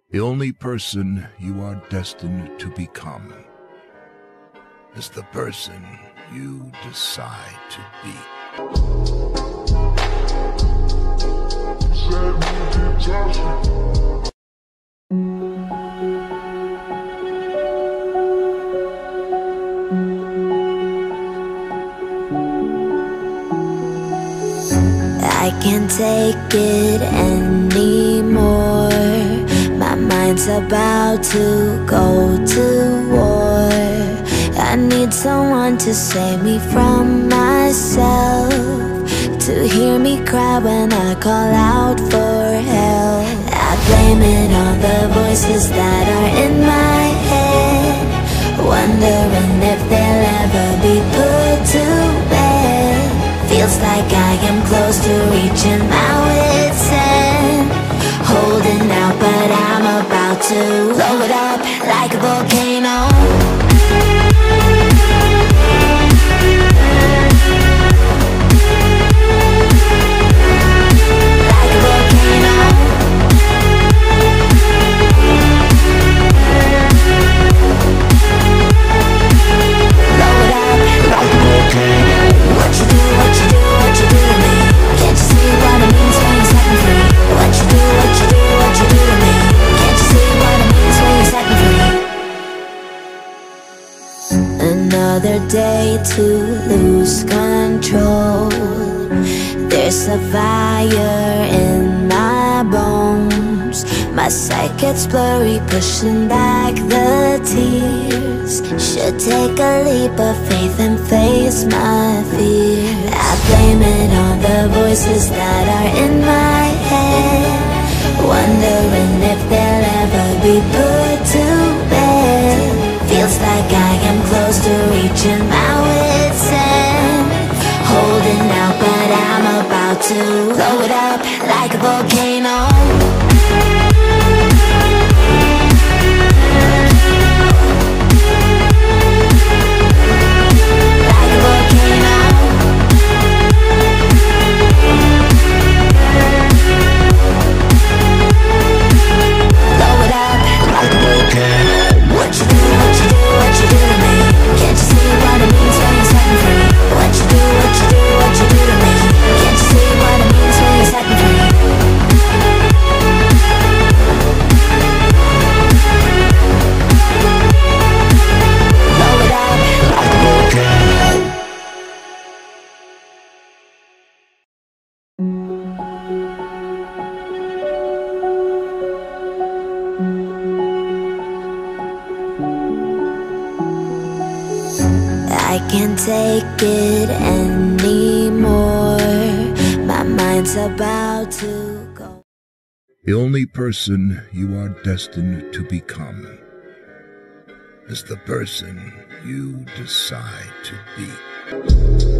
The only person you are destined to become is the person you decide to be. I can't take it anymore. My mind's about to go to war. I need someone to save me from myself, to hear me cry when I call out for help. I blame it on the voices that are in my head, wondering if they'll ever be put to bed. Feels like I am close to reaching my wit's end, holding out but I'm about to blow it up like a volcano. Another day to lose control. There's a fire in my bones. My sight gets blurry, pushing back the tears. Should take a leap of faith and face my fear. I blame it on the voices that are in my head, wondering if they'll ever be put to bed. Feels like I am close to reaching my wit's end, holding out but I'm about to blow it up like a volcano. Like a volcano. Blow it up like a volcano. What you do, what you do, what you do to me? Can't you see what it means when you're setting free? What you do, what you do, what you do to me? Can't you see what it means when you're setting free? Blow it up like a volcano. I can't take it anymore. My mind's about to go. The only person you are destined to become is the person you decide to be.